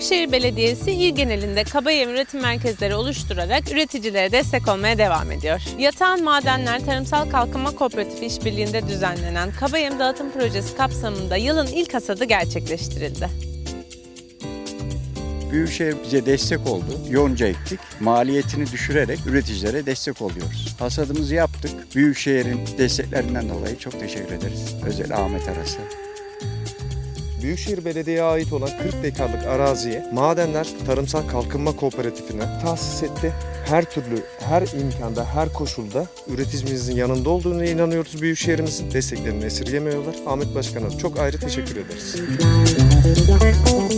Büyükşehir Belediyesi il genelinde kabayem üretim merkezleri oluşturarak üreticilere destek olmaya devam ediyor. Yatağan Madenler Tarımsal Kalkınma Kooperatifi işbirliğinde düzenlenen kabayem dağıtım projesi kapsamında yılın ilk hasadı gerçekleştirildi. Büyükşehir bize destek oldu. Yonca ektik. Maliyetini düşürerek üreticilere destek oluyoruz. Hasadımızı yaptık. Büyükşehir'in desteklerinden dolayı çok teşekkür ederiz. Özel Ahmet Aras'a. Büyükşehir Belediye'ye ait olan 40 dekarlık araziye Madenler Tarımsal Kalkınma Kooperatifine tahsis etti. Her türlü, her imkanda, her koşulda üreticimizin yanında olduğunu inanıyoruz. Büyükşehir'imizin desteklerini esirgemiyorlar. Ahmet Başkan'a çok ayrı teşekkür ederiz.